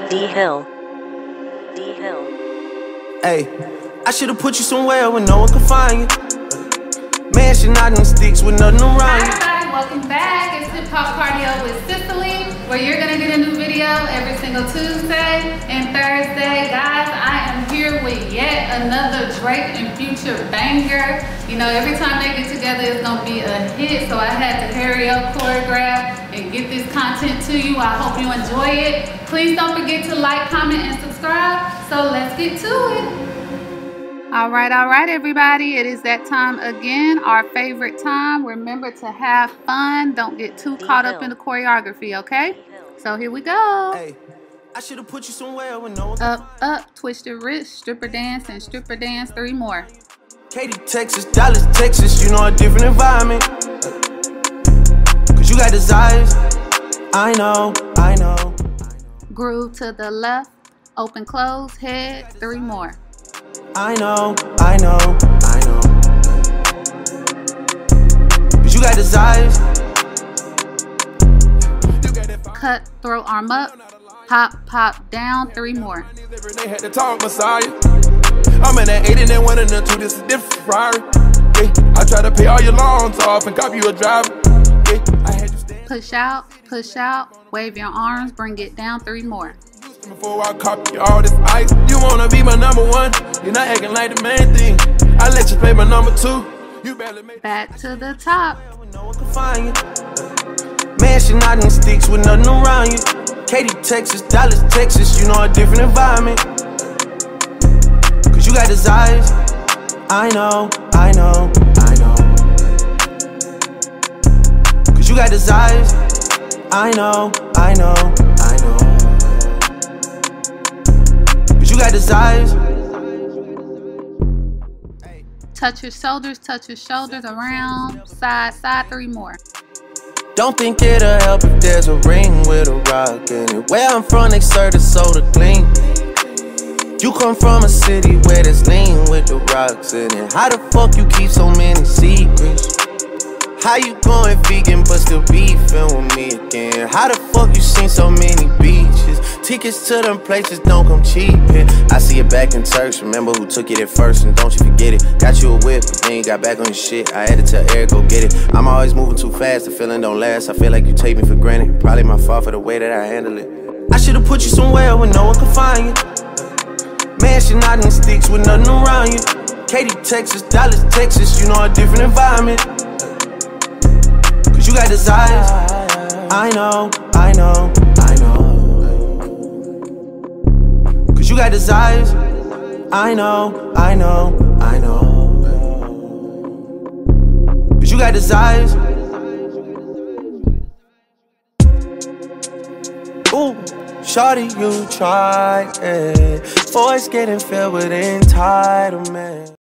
D-Hill. Hey, I should've put you somewhere where no one could find you. Mansion out in sticks with nothing around you. Hi everybody, welcome back. It's Hip Hop Cardio with Cicely, where you're gonna get a new video every single Tuesday and Thursday. Guys, I am here with yet another Drake and Future banger. You know, every time they get together, it's gonna be a hit. So I had to hurry up, choreograph, and get this content to you. I hope you enjoy it. Please don't forget to like, comment, and subscribe. So let's get to it. All right, everybody. It is that time again, our favorite time. Remember to have fun. Don't get too caught up in the choreography, okay? So here we go. Hey, I should have put you somewhere where no one. Up, twist your wrist, stripper dance, and stripper dance. 3 more. Katy, Texas, Dallas, Texas, you know, a different environment. Cause you got desires. I know. Groove to the left, open, close, head. 3 more. I know. Cause you got desires. Cut, throw arm up, pop, down. 3 more. They had to talk Messiah. I'm in that 8 and then 1 and then 2. This is different Ferrari. Yeah, I try to pay all your loans off and cop you a driver. Yeah, I had you stand. Push out, wave your arms, bring it down. 3 more. Before I copy all this ice, you wanna be my number 1. You're not acting like the main thing. I let you play my number 2. You barely make back to the top. No one can find you. Mansion out in sticks with nothing around you. Katy, Texas, Dallas, Texas, you know, a different environment. Cause you got desires. I know. Cause you got desires. I know. Cause you got desires. Touch your shoulders around, side. 3 more. Don't think it'll help if there's a ring with a rock in it. Where I'm from, they serve the soda clean. You come from a city where there's lean with the rocks in it. How the fuck you keep so many secrets? How you going vegan but still beefing with me again? How the fuck you seen so many beaches? Tickets to them places don't come cheap. I see it back in Turks. Remember who took it at first, and don't you forget it. Got you a whip, but then you got back on your shit. I had to tell Eric, go get it. I'm always moving too fast, the feeling don't last. I feel like you take me for granted. Probably my fault for the way that I handle it. I should've put you somewhere where no one could find you. Mansion out in sticks with nothing around you. Katy, Texas, Dallas, Texas, you know, a different environment. Cause you got desires. I know. Cause you got desires. I know. Cause you got desires. Ooh, shawty, you try it. Voice getting filled with entitlement.